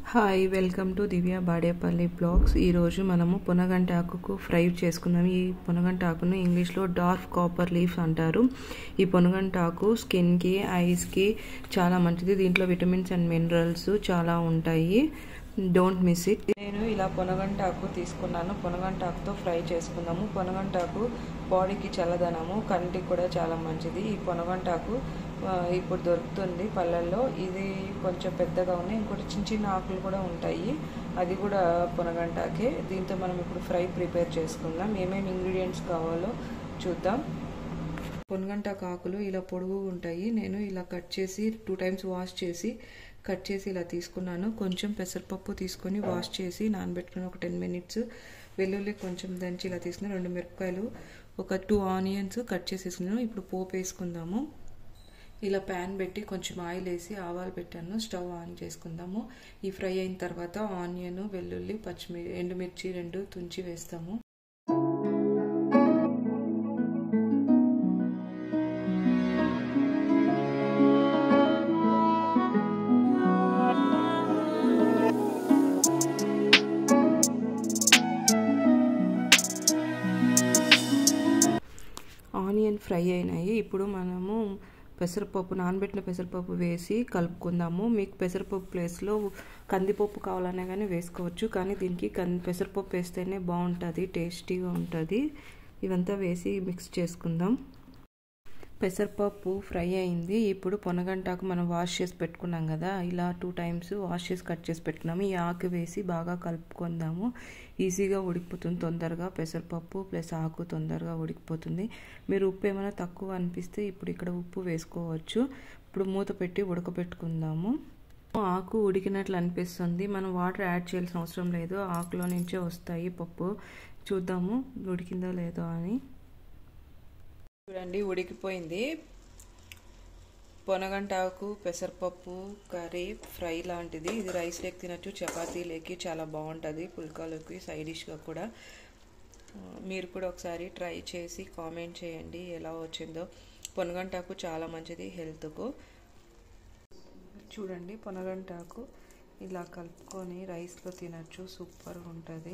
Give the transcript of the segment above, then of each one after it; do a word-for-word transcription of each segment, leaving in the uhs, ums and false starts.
Hi welcome to Divya Badepalli blogs. ఈరోజు మనము పొనగంటి ఆకుకు fry చేసుకుందాం. ఈ పొనగంటి ఆకును ఇంగ్లీష్లో డార్క్ కాపర్ లీఫ్ అంటారు. ఈ పొనగంటి ఆకు స్కిన్కి, ఐస్కి చాలా మంచిది. దీంట్లో విటమిన్స్ అండ్ మినరల్స్ చాలా ఉంటాయి. Don't miss it. నేను ఇలా పొనగంటి ఆకు తీసుకున్నాను. పొనగంటి ఆకుతో ఫ్రై చేసుకుందాము. పొనగంటి ఆకు బాడీకి చల్లదనము, కంటికి కూడా చాలా మంచిది. ఈ పొనగంటి ఆకు ఇప్పుడు దొరుకుతుంది పళ్ళల్లో. ఇది కొంచెం పెద్దగా ఉన్నాయి. ఇంకోటి చిన్న చిన్న ఆకులు కూడా ఉంటాయి, అది కూడా పొనగంటాకే. దీంతో మనం ఇప్పుడు ఫ్రై ప్రిపేర్ చేసుకుందాం. ఏమేమి ఇంగ్రీడియంట్స్ కావాలో చూద్దాం. పొనగంటాకు ఆకులు ఇలా పొడుగు ఉంటాయి. నేను ఇలా కట్ చేసి టూ టైమ్స్ వాష్ చేసి కట్ చేసి ఇలా తీసుకున్నాను. కొంచెం పెసరపప్పు తీసుకొని వాష్ చేసి నానబెట్టుకుని ఒక టెన్ మినిట్స్ వెల్లుల్లి కొంచెం దంచి ఇలా తీసుకుని రెండు మిరపకాయలు, ఒక టూ ఆనియన్స్ కట్ చేసేసుకున్నాను. ఇప్పుడు పోపు వేసుకుందాము. ఇలా ప్యాన్ పెట్టి కొంచెం ఆయిల్ వేసి ఆవాలు పెట్టాను. స్టవ్ ఆన్ చేసుకుందాము. ఈ ఫ్రై అయిన తర్వాత ఆనియన్, వెల్లుల్లి, పచ్చిమిర్చి, ఎండుమిర్చి రెండు తుంచి వేస్తాము. ఆనియన్ ఫ్రై అయినాయి. ఇప్పుడు మనము పెసరపప్పు, నానబెట్టిన పెసరపప్పు వేసి కలుపుకుందాము. మీకు పెసరపప్పు ప్లేస్లో కందిపప్పు కావాలనే కానీ వేసుకోవచ్చు, కానీ దీనికి కంది పెసరపప్పు వేస్తేనే బాగుంటుంది, టేస్టీగా ఉంటుంది. ఇవంతా వేసి మిక్స్ చేసుకుందాం. పెసరపప్పు ఫ్రై అయింది. ఇప్పుడు పొనగంటాకు మనం వాష్ చేసి పెట్టుకున్నాం కదా, ఇలా టూ టైమ్స్ వాష్ చేసి కట్ చేసి పెట్టుకున్నాము. ఈ ఆకు వేసి బాగా కలుపుకుందాము. ఈజీగా ఉడికిపోతుంది తొందరగా. పెసరపప్పు ప్లస్ ఆకు తొందరగా ఉడికిపోతుంది. మీరు ఉప్పు ఏమైనా తక్కువ అనిపిస్తే ఇప్పుడు ఇక్కడ ఉప్పు వేసుకోవచ్చు. ఇప్పుడు మూత పెట్టి ఉడకబెట్టుకుందాము. ఆకు ఉడికినట్లు అనిపిస్తుంది. మనం వాటర్ యాడ్ చేయాల్సిన అవసరం లేదు, ఆకులో నుంచే వస్తాయి పప్పు. చూద్దాము ఉడికిందో లేదో అని. చూడండి, ఉడికిపోయింది. పొనగంటాకు పెసరపప్పు కర్రీ ఫ్రై లాంటిది. ఇది రైస్ లేకి తినచ్చు, చపాతీ లేకి చాలా బాగుంటుంది, పుల్కాలోకి సైడ్ డిష్గా కూడా. మీరు కూడా ఒకసారి ట్రై చేసి కామెంట్ చేయండి ఎలా వచ్చిందో. పొనగంటాకు చాలా మంచిది హెల్త్కు. చూడండి, పొనగంటాకు ఇలా కలుపుకొని రైస్లో తినచ్చు, సూపర్గా ఉంటుంది.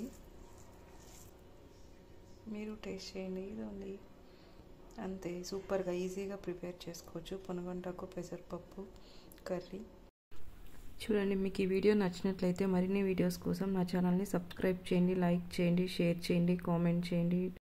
మీరు టేస్ట్ చేయండి. ఇది అంతే, సూపర్గా ఈజీగా ప్రిపేర్ చేసుకోవచ్చు పొనగంటాకు పెసరపప్పు కర్రీ. చూడండి, మీకు ఈ వీడియో నచ్చినట్లయితే మరిన్ని వీడియోస్ కోసం నా ఛానల్ని సబ్స్క్రైబ్ చేయండి, లైక్ చేయండి, షేర్ చేయండి, కామెంట్ చేయండి.